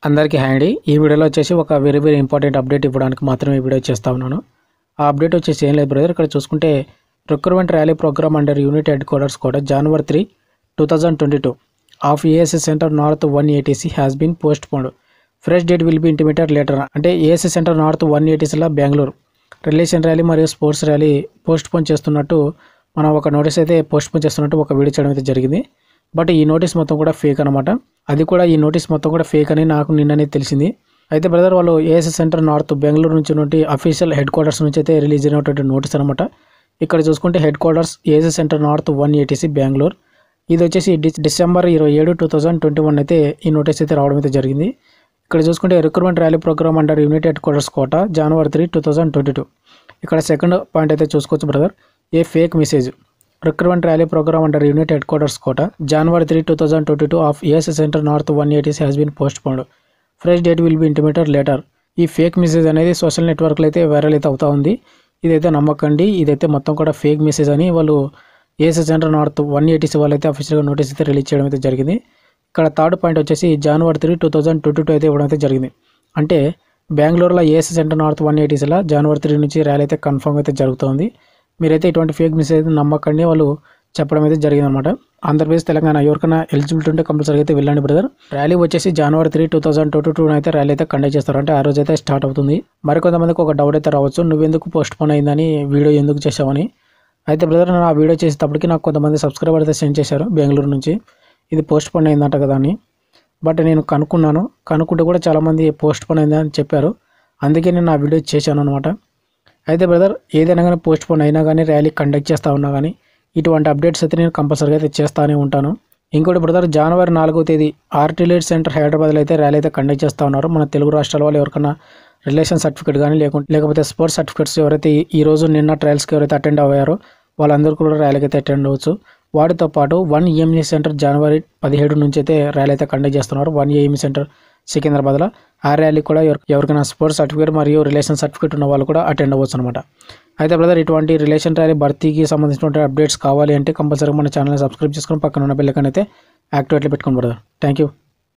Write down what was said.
అందరికీ హాయ్ అండి. ఈ వీడియోలో వచ్చేసి ఒక వెరీ ఇంపార్టెంట్ అప్డేట్ ఇవ్వడానికి మాత్రమే ఈ వీడియో చేస్తా ఉన్నాను. ఆ అప్డేట్ వచ్చేసి ఏం లేదు బ్రదర్. ఇక్కడ చూసుకుంటే recruitment rally programme under unit headquarters కూడా January 3, 2022 of ASC centre north 1 ATC has been postponed. Fresh date will be intimated later. అంటే ASC సెంటర్ నార్త్ 1 ATCలో బెంగళూరు రిలేషన్ ర్యాలీ మరియు స్పోర్ట్స్ ర్యాలీ పోస్ట్ పోన్ చేస్తున్నట్టు మనం ఒక notice అయితే post phone చేస్తున్నట్టు ఒక వీడియో చేయడం అయితే జరిగింది. బట్ ఈ నోటీస్ మొత్తం కూడా ఫేక్ అనమాట. అది కూడా ఈ నోటీస్ మొత్తం కూడా ఫేక్ అని నాకు నిన్ననే తెలిసింది. అయితే బ్రదర్ వాళ్ళు ASC సెంటర్ నార్త్ బెంగళూరు నుంచి అఫీషియల్ హెడ్ క్వార్టర్స్ నుంచి అయితే రిలీజ్ అయినటువంటి నోటీస్ అనమాట. ఇక్కడ చూసుకుంటే headquarters ASC centre north 1 ATC Bengaluru. ఇది వచ్చేసి December 27, 2021 అయితే ఈ నోటీస్ అయితే రావడం అయితే జరిగింది. ఇక్కడ చూసుకుంటే recruitment rally programme under unit headquarters Kota January 3, 2022. ఇక్కడ సెకండ్ పాయింట్ అయితే చూసుకోవచ్చు brother. A fake message recruitment rally programme under unit headquarters Kota January 3, 2022 of ASC centre north 1 ATC has been postponed. Fresh date will be intimated later. ఈ fake message అనేది social నెట్వర్క్లో అయితే viral అయితే అవుతా ఉంది. ఇదైతే నమ్మకండి, ఇదైతే మొత్తం కూడా ఫేక్ మెసేజ్ అని వాళ్ళు ASC సెంటర్ నార్త్ 1 ATC వాళ్ళు అయితే అఫీషియల్గా నోటీస్ అయితే రిలీజ్ చేయడం అయితే జరిగింది. ఇక్కడ థర్డ్ పాయింట్ వచ్చేసి January 3, 2022 అయితే ఇవ్వడం అయితే జరిగింది. అంటే బెంగళూరులో ASC సెంటర్ నార్త్ 1 ATCలో January 3 నుంచి ర్యాలీ అయితే కన్ఫర్మ్ అయితే జరుగుతుంది. మీరైతే ఇటువంటి ఫేక్ మెసేజ్ నమ్మకండి వాళ్ళు చెప్పడం అయితే జరిగింది అనమాట. ఆంధ్రప్రదేశ్, తెలంగాణ ఎవరికైనా ఎలిజిబిలిటీ ఉంటే కంపల్సరీ అయితే వెళ్ళండి బ్రదర్. ర్యాలీ వచ్చేసి January 3, 2022 అయితే ర్యాలీ అయితే కండక్ట్ చేస్తారు. అంటే ఆ రోజు అయితే స్టార్ట్ అవుతుంది. మరికొంతమందికి ఒక డౌట్ అయితే రావచ్చు, నువ్వెందుకు పోస్ట్ పోన్ అయిందని, వీడియో ఎందుకు చేసావని. అయితే బ్రదర్ నేను ఆ వీడియో చేసేటప్పటికి నాకు కొంతమంది సబ్స్క్రైబర్ అయితే సెండ్ చేశారు బెంగళూరు నుంచి, ఇది పోస్ట్ పోన్ అయిందంట కదా అని. బట్ నేను కనుక్కుంటే కూడా చాలామంది పోస్ట్ పోన్ అయిందని చెప్పారు. అందుకే నేను ఆ వీడియో చేశాను అనమాట. అయితే బ్రదర్ ఏదైనా కానీ పోస్ట్ పోన్ అయినా కానీ ర్యాలీ కండక్ట్ చేస్తూ ఉన్నా కానీ ఇటువంటి అప్డేట్స్ అయితే నేను కంపల్సరీగా అయితే చేస్తూనే ఉంటాను. ఇంకోటి బ్రదర్, January 4వ తేదీ ఆర్టిలేట్ సెంటర్ హైదరాబాద్లో అయితే ర్యాలీ అయితే కండక్ట్ చేస్తూ ఉన్నారు. మన తెలుగు రాష్ట్రాల వాళ్ళు ఎవరికైనా రిలేషన్ సర్టిఫికేట్ కానీ లేకపోతే స్పోర్ట్స్ సర్టిఫికేట్స్ ఎవరైతే ఈరోజు నిన్న ట్రయల్స్కి ఎవరైతే అటెండ్ అయ్యారో వాళ్ళందరూ కూడా ర్యాలీకి అయితే అటెండ్ అవ్వచ్చు. వాటితో పాటు 1 EME సెంటర్ January 17 నుంచి అయితే ర్యాలీ అయితే కండక్ట్ చేస్తున్నారు. 1 EME సెంటర్ సికింద్రాబాద్లో. ఆ ర్యాలీ కూడా ఎవరికైనా స్పోర్ట్స్ సర్టిఫికేట్ మరియు రిలేషన్ సర్టిఫికేట్ ఉన్న వాళ్ళు కూడా అటెండ్ అవ్వచ్చు అనమాట. అయితే బ్రదర్ ఇటువంటి రిలేషన్ ర్యాలీ భర్తీకి సంబంధించినటువంటి అప్డేట్స్ కావాలి అంటే కంపల్సరీగా మన ఛానల్ని సబ్స్క్రైబ్ చేసుకొని పక్కన ఉన్న బెల్ ఐకాన్ అయితే యాక్టివేట్లో పెట్టుకోండి బ్రదర్. Thank you.